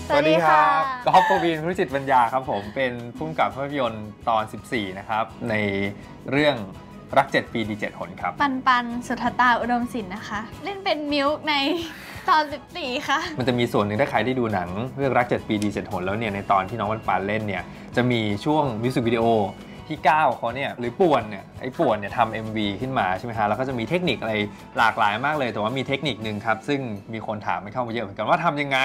สวัสดีครับกอล์ฟ ปวีณ พุทธจิตปัญญาครับผมเป็นผู้กำกับภาพยนตร์ตอน 14 นะครับในเรื่องรัก 7 ปีดี 7 หนครับปันสุทธตาอุดมศิลป์นะคะเล่นเป็นมิลค์ในตอน 14 ค่ะมันจะมีส่วนหนึ่งถ้าใครได้ดูหนังเรื่องรัก 7 ปีดี 7 หนแล้วเนี่ยในตอนที่น้องปันเล่นเนี่ยจะมีช่วงมิวสิกวิดีโอที่ก้าวเขาเนี่ยหรือป่วนเนี่ยไอ้ป่วนเนี่ยทำ MV ขึ้นมาใช่ไหมฮะแล้วก็จะมีเทคนิคอะไรหลากหลายมากเลยแต่ว่ามีเทคนิคนึงครับซึ่งมีคนถามเข้ามาเยอะเหมือนกันว่าทำยังไง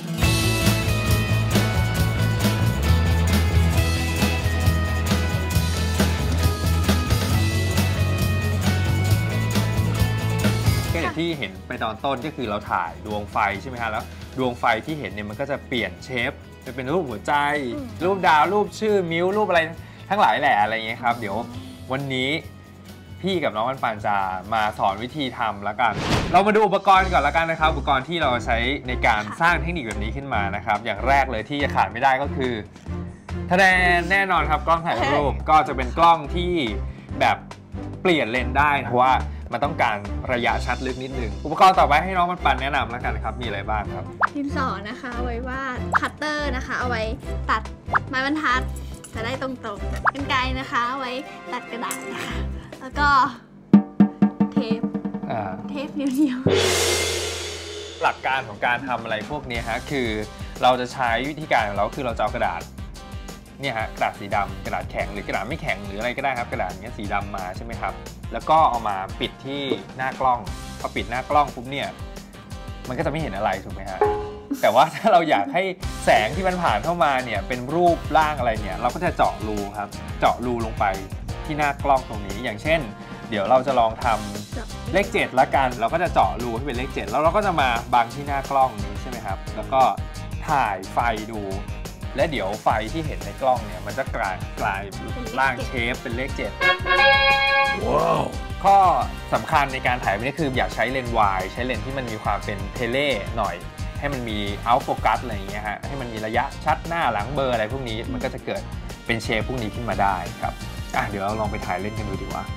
ที่เห็นไปตอนต้นก็คือเราถ่ายดวงไฟใช่ไหมฮะแล้วดวงไฟที่เห็นเนี่ยมันก็จะเปลี่ยนเชฟไปเป็นรูปหัวใจรูปดาวรูปชื่อมิ้วรูปอะไรทั้งหลายแหล่อะไรอย่างเงี้ยครับเดี๋ยววันนี้พี่กับน้องปันจะมาสอนวิธีทำแล้วกันเรามาดูอุปกรณ์ก่อนแล้วกันนะครับอุปกรณ์ที่เราใช้ในการสร้างเทคนิคแบบนี้ขึ้นมานะครับอย่างแรกเลยที่จะขาดไม่ได้ก็คือแน่นอนครับกล้องถ่ายรูปก็จะเป็นกล้องที่แบบเปลี่ยนเลนส์ได้เพราะว่ามันต้องการระยะชัดลึกนิดนึงอุปกรณ์ต่อไปให้น้องปันแนะนำแล้วกันครับมีอะไรบ้างครับดินสอนะคะเอาไว้วาดคัตเตอร์นะคะเอาไว้ตัดไม้บรรทัดจะได้ตรงๆกรรไกรนะคะเอาไว้ตัดกระดาษนะคะแล้วก็เทปเหนียวหลักการของการทำอะไรพวกนี้ฮะคือเราจะใช้วิธีการของเราคือเราจะเอากระดาษเนี่ยฮะกระดาษสีดำกระดาษแข็งหรือกระดาษไม่แข็งหรืออะไรก็ได้ครับกระดาษนี้สีดำมาใช่ไหมครับแล้วก็เอามาปิดที่หน้ากล้องพอปิดหน้ากล้องปุ๊บเนี่ยมันก็จะไม่เห็นอะไรถูกไหมฮะแต่ว่าถ้าเราอยากให้แสงที่มันผ่านเข้ามาเนี่ยเป็นรูปร่างอะไรเนี่ยเราก็จะเจาะรูครับเจาะรูลงไปที่หน้ากล้องตรงนี้อย่างเช่นเดี๋ยวเราจะลองทำเลข 7ละกันเราก็จะเจาะรูให้เป็นเลข 7แล้วเราก็จะมาบังที่หน้ากล้องนี้ใช่ไหมครับแล้วก็ถ่ายไฟดูและเดี๋ยวไฟที่เห็นในกล้องเนี่ยมันจะกลายร่างเชฟเป็นเลข 7ว้าวข้อสำคัญในการถ่ายนี้คืออย่าใช้เลนส์วายใช้เลนส์ที่มันมีความเป็นเทเลหน่อยให้มันมีเอาท์โฟกัสอะไรอย่างเงี้ยฮะให้มันมีระยะชัดหน้าหลังเบอร์อะไรพวกนี้มันก็จะเกิดเป็นเชฟพวกนี้ขึ้นมาได้ครับเดี๋ยวเราลองไปถ่ายเล่นกันดูดีกว่า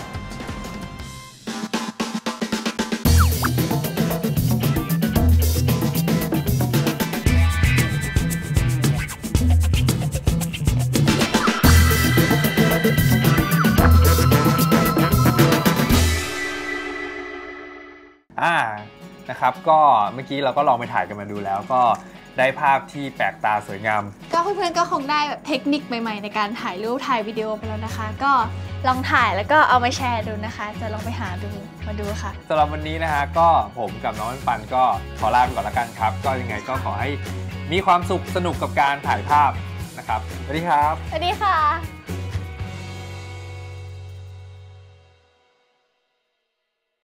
นะครับก็เมื่อกี้เราก็ลองไปถ่ายกันมาดูแล้วก็ได้ภาพที่แปลกตาสวยงามก็เพื่อนๆก็คงได้แบบเทคนิคใหม่ๆในการถ่ายรูปถ่ายวิดีโอไปแล้วนะคะก็ลองถ่ายแล้วก็เอามาแชร์ดูนะคะจะลองไปหาดูมาดูค่ะสำหรับวันนี้นะฮะก็ผมกับน้องปันก็ขอลาไปก่อนแล้วกันครับก็ยังไงก็ขอให้มีความสุขสนุกกับการถ่ายภาพนะครับสวัสดีครับสวัสดีค่ะ